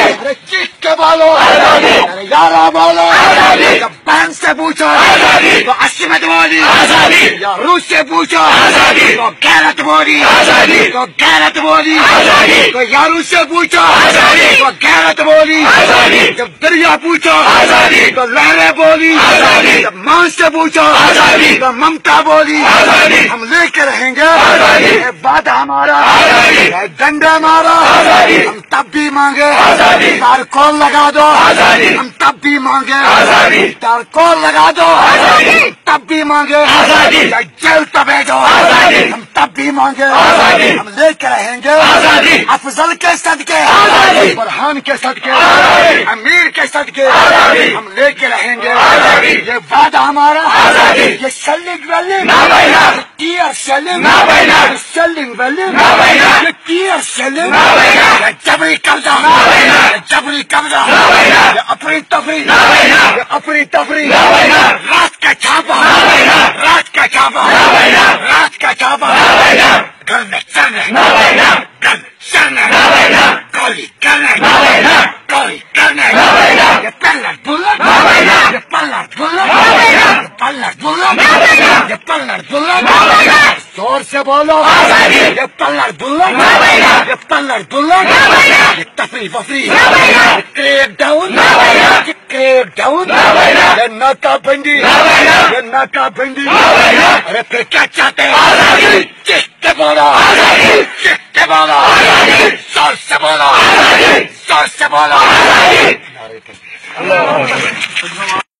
ارے چیخ کے بولو ارے یارا بولو جب بہن سے پوچھو تو عصمت بولی یا روس سے پوچھو تو غیرت بولی تو غیرت بولی تو یارو سے پوچھو تو غیرت بولی جب دریا پوچھو تو لہریں بولی جب ماں سے پوچھو تو ممتا بولی ہم لے کے رہیں گے یہ بات ہمارا ڈنڈا مارا ہم تب بھی مانگے تار کون لگا دو ہم تب بھی مانگے تار کون لگا دو تب بھی مانگے جیل تبھیجو ہم تب بھی مانگے ہم لے کے رہیں گے افضل کے صدقے برہان کے صدقے امیر کے صدقے ہم لے کے رہیں گے یہ وعدہ ہمارا یہ سیلنگ ویلنگ ٹیئر سیلنگ سیلنگ ویلنگ یہ ٹیئر سیلنگ یہ جبری قبضہ جبری قبضہ یہ اپنی تفریح یہ اپنی تفریح رات کا چھاپا رات کا چھاپا رات کا چھاپا گھر میں چلنے گھر چلنے گولی کرنے گولی کرنے یہ پلٹ بلٹ یہ پلٹ بلٹ یہ پلٹ بلٹ یہ پلٹ بلٹ زور سے بولو یہ پلٹ بلٹ یہ پلٹ بلٹ یہ تفریح وفریح یہ کریک ڈاؤن یہ کریک ڈاؤن یہ ناکہ بندی یہ ناکہ بندی ارے پھر کیا چاہتے ہیں چیخ کے بولو چیخ کے بولو زور سے بولو زور سے بولو